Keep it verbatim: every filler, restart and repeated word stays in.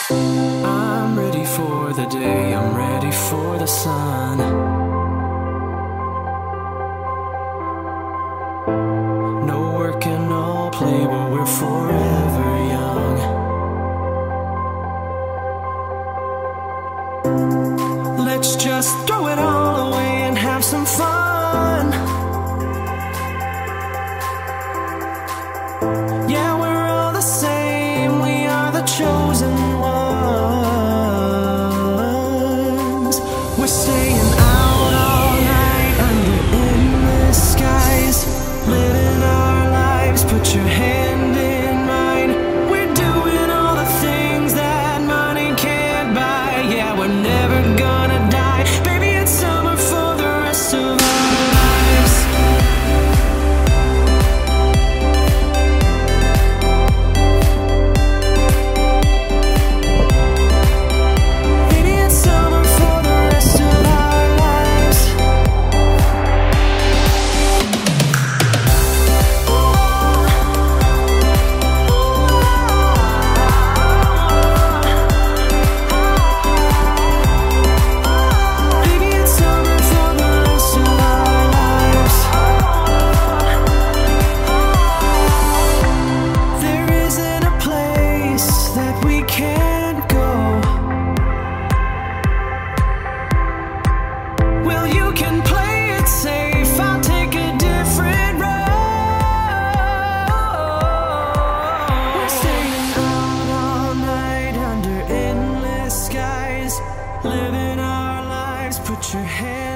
I'm ready for the day, I'm ready for the sun. No work and no play, but we're forever young. Let's just throw it all away and have some fun. Yeah, we're all the same, we are the chosen ones. We're staying out all night under endless skies, living our lives, put your hand in mine. We're doing all the things that money can't buy. Yeah, we're never gonna die. Baby, it's summer for the rest of our lives. Baby, it's summer for the rest of our lives. Baby, it's summer for the rest of our lives. There isn't a place that we can't go. Well, you can play it safe, I'll take a different road. We're staying out all night under endless skies, living our lives, put your hand